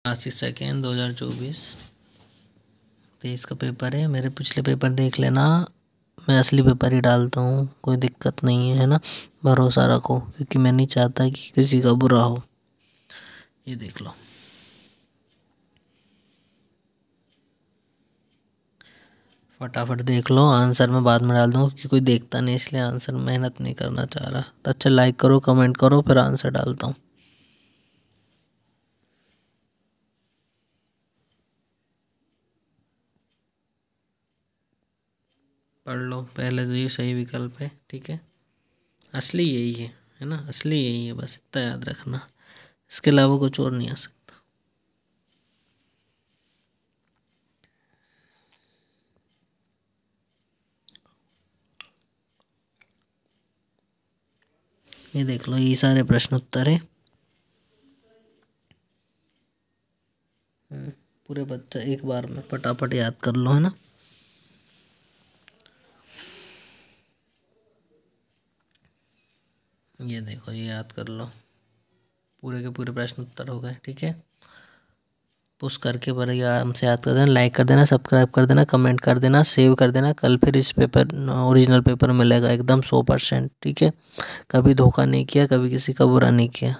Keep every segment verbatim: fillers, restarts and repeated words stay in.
आशीष second दो हज़ार चौबीस तेईस का पेपर है। मेरे पिछले पेपर देख लेना, मैं असली पेपर ही डालता हूँ, कोई दिक्कत नहीं है, है ना। भरोसा रखो, क्योंकि मैं नहीं चाहता कि किसी का बुरा हो। ये देख लो, फटाफट देख लो। आंसर मैं बाद में डाल दूँ क्योंकि कोई देखता नहीं, इसलिए आंसर मेहनत नहीं करना चाह रहा। तो अच्छा लाइक करो, कमेंट करो, फिर आंसर डालता हूँ। पढ़ लो पहले, तो ये सही विकल्प है, ठीक है। असली यही है, है ना, असली यही है, बस इतना याद रखना। इसके अलावा कुछ और नहीं आ सकता। ये देख लो, ये सारे प्रश्न उत्तर है। पूरे बच्चा एक बार में फटाफट याद कर लो, है ना। ये देखो, ये याद कर लो, पूरे के पूरे प्रश्न उत्तर हो गए, ठीक है। पुश करके बढ़िया हमसे याद कर देना, लाइक कर देना, सब्सक्राइब कर देना, कमेंट कर देना, सेव कर देना। कल फिर इस पेपर ओरिजिनल पेपर मिलेगा एकदम सौ परसेंट, ठीक है। कभी धोखा नहीं किया, कभी किसी का बुरा नहीं किया।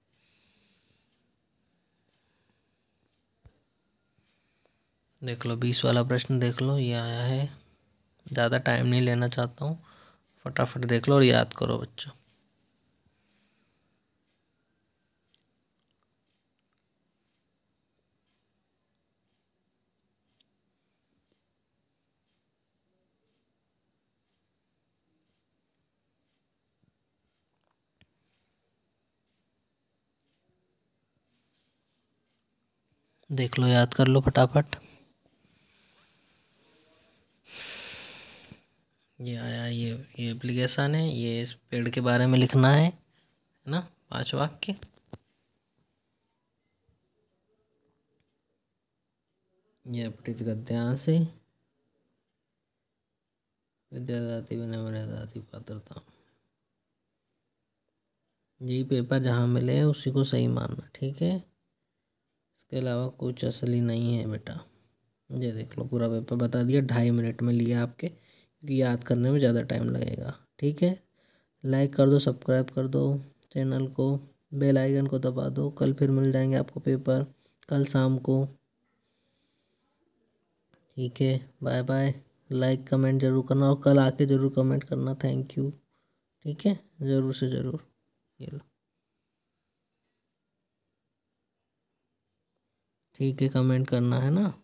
देख लो, बीस वाला प्रश्न देख लो, ये आया है। ज़्यादा टाइम नहीं लेना चाहता हूँ, फटाफट देख लो और याद करो बच्चों। देख लो, याद कर लो फटाफट। ये आया, ये ये एप्लीकेशन है, ये इस पेड़ के बारे में लिखना है, है ना, पांच वाक्य। ये अपठित गद्यांश है, विद्यादाती विनम्रदाती पात्रता। यही पेपर जहाँ मिले उसी को सही मानना, ठीक है। इसके अलावा कुछ असली नहीं है बेटा। ये देख लो, पूरा पेपर बता दिया, ढाई मिनट में लिया आपके, क्योंकि याद करने में ज़्यादा टाइम लगेगा, ठीक है। लाइक कर दो, सब्सक्राइब कर दो चैनल को, बेल आइकन को दबा दो। कल फिर मिल जाएंगे आपको पेपर, कल शाम को, ठीक है। Bye bye. लाइक कमेंट जरूर करना, और कल आके ज़रूर कमेंट करना, थैंक यू, ठीक है, ज़रूर से ज़रूर। ये लो, ठीक है, कमेंट करना, है ना।